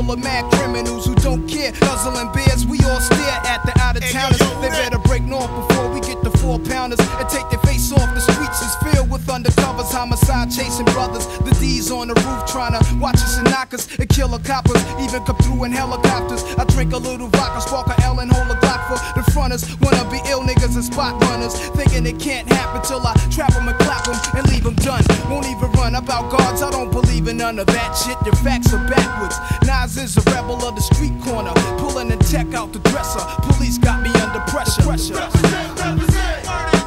full of mad criminals who don't care. Guzzling beers, we all stare at the out-of-towners. They better break north before we get the 4-pounders and take their face off. The streets is filled with undercovers, homicide chasing brothers. The D's on the roof trying to watch us and knock us and kill the coppers, even come through in helicopters. I drink a little vodka, spark a L and hold a Glock for the fronters. Wanna be ill niggas and spot runners, thinking it can't happen till I trap them and clap them and leave them done. Won't even run about guards, I don't believe in none of that shit. Your facts are backwards. Nas is a rebel of the street corner, pulling the tech out the dresser. Police got me under pressure. Represent, represent.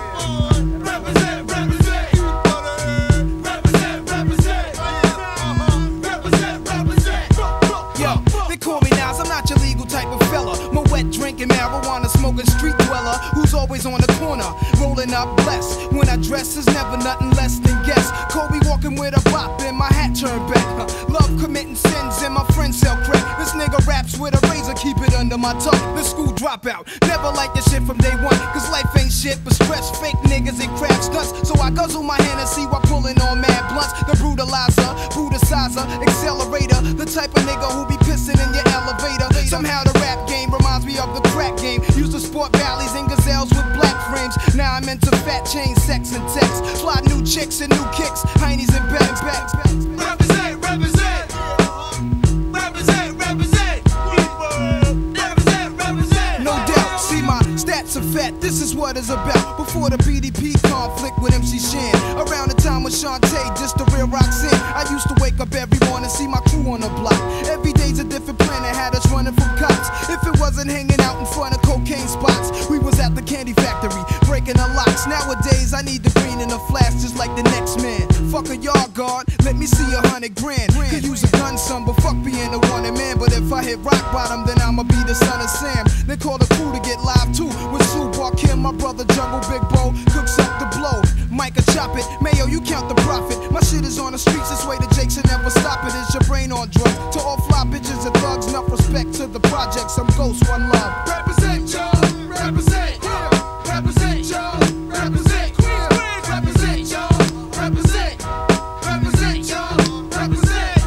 Drinking marijuana, smoking street dweller who's always on the corner, rolling up blessed. When I dress, is never nothing less than guess. Kobe walking with a bop and my hat turned back. Love committing sins and my friends sell crack. This nigga raps with a razor, keep it under my tongue. The school dropout, never like this shit from day one. Cause life ain't shit but stress, fake niggas and crab stunts. So I guzzle my Hennessy while pulling on mad blunts. The brutalizer, brutalizer, accelerator, the type of nigga who be pissing in your elevator. Somehow the rap game reminds me of the crack game. Used to sport valleys and gazelles with black frames. Now I'm into fat chains, sex and text. Fly new chicks and new kicks, heinies and bags. Represent, represent. Represent, represent. Represent, represent. No doubt, see my stats are fat, this is what it's about. Before the BDP conflict with MC Shan, around the time with Shantae, just the real Roxanne. I used to wake up every morning, see my crew on the block. Every day's a different planet, had us running from cops. If it wasn't hanging out in front of cocaine spots, we was at the candy factory, breaking the locks. Nowadays, I need the green in a flash, just like the next man. Fuck a yard guard, let me see 100 grand. Could use a gun, son, but fuck being a wanted man. But if I hit rock bottom, then I'ma be the son of Sam. They call the crew to get live too, with Sue Kim, my brother Jungle Big Bo, cooks up the blow. Micah chop it, Mayo, you count the profit. My shit is on the streets, this way the Jakes should never stop it. Is your brain on drugs? To all fly bitches and thugs, enough respect to the projects. I'm Ghost, one love. Represent, y'all. Represent. Represent, y'all. Represent. Represent, y'all. Represent. Represent, y'all. Represent.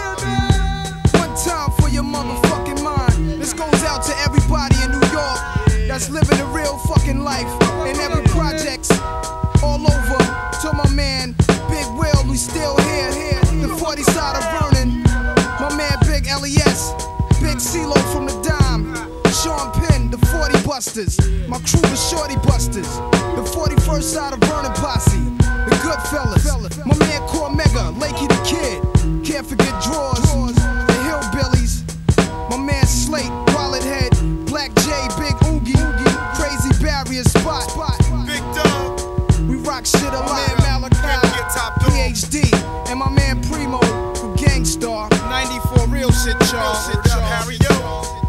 One time for your motherfucking mind. This goes out to everybody in New York that's living a real fucking life. In every projects all over. To my man Big Will, we still here. The 40 side of Vernon. My man Big LES. Big CeeLo from the Dime. Sean Penn, the 40 Busters. My crew, the Shorty Busters. The 41st side of Vernon Posse. The Goodfellas. My man Cormega, Lakey the Kid. Can't forget Drawers. The Hillbillies. My man Slate, Wallet Head. Black J, Big Oogie. Crazy Barrier Spot. Big Dub. We rock shit a lot. Malachi, PhD. And my man Primo from Gangstar. 94 real shit, y'all. Harry, yo.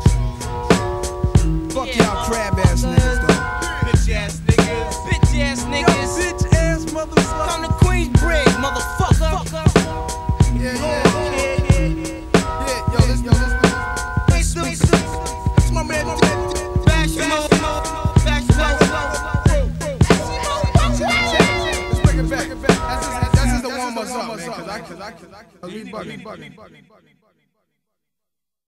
Fuck y'all crab ass niggas though. Bitch ass niggas. Bitch ass niggas. Bitch ass motherfucker. Come to Queensbridge, motherfucker. Yeah, yo, listen. That's my man. Bash mode. Let's bring it back. That's just the warm us up, man. Cause we bugging.